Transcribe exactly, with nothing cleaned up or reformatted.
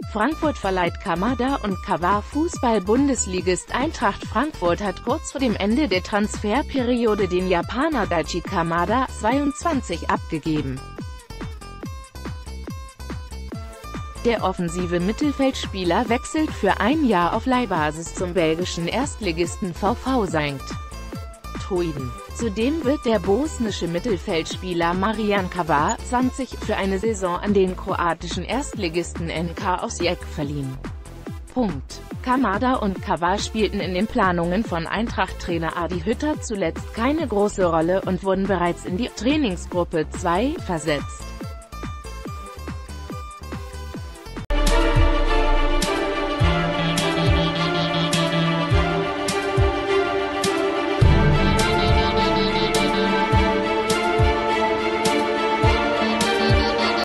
Frankfurt verleiht Kamada und Cavard. Fußball-Bundesligist Eintracht Frankfurt hat kurz vor dem Ende der Transferperiode den Japaner Daichi Kamada, zweiundzwanzig, abgegeben. Der offensive Mittelfeldspieler wechselt für ein Jahr auf Leihbasis zum belgischen Erstligisten V V Sankt Truiden. Zudem wird der bosnische Mittelfeldspieler Marian Cavard, zwanzig, für eine Saison an den kroatischen Erstligisten N K Osijek verliehen. Punkt. Kamada und Cavard spielten in den Planungen von Eintracht-Trainer Adi Hütter zuletzt keine große Rolle und wurden bereits in die Trainingsgruppe zwei versetzt.